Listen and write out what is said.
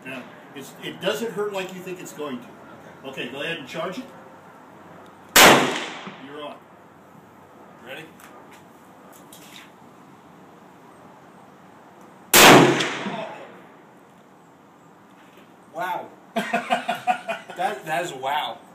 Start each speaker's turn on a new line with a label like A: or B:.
A: Yeah. It doesn't hurt like you think it's going to. Okay, go ahead and charge it. You're on.
B: Ready? Wow. that is wow.